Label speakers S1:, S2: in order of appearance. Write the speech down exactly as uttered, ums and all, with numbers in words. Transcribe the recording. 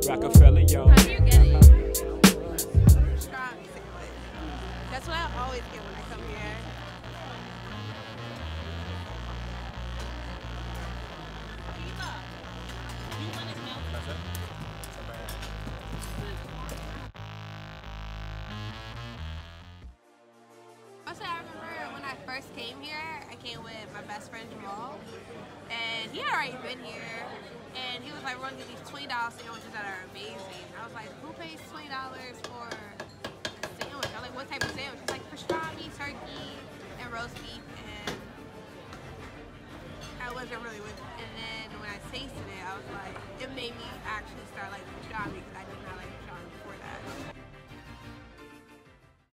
S1: Rockefeller, yo.
S2: How do you get it? Strong sandwich. That's what I always get when I come here. Also, I remember when I first came here, I came with my best friend Jamal, and he had already been here, and he was like, we're gonna get these twenty dollar sandwiches that are amazing. I was like, who pays twenty dollars for a sandwich? I was like, what type of sandwich? He's like, pastrami, turkey, and roast beef, and I wasn't really with it. And then when I tasted it, I was like, it made me actually start like pastrami because I did not like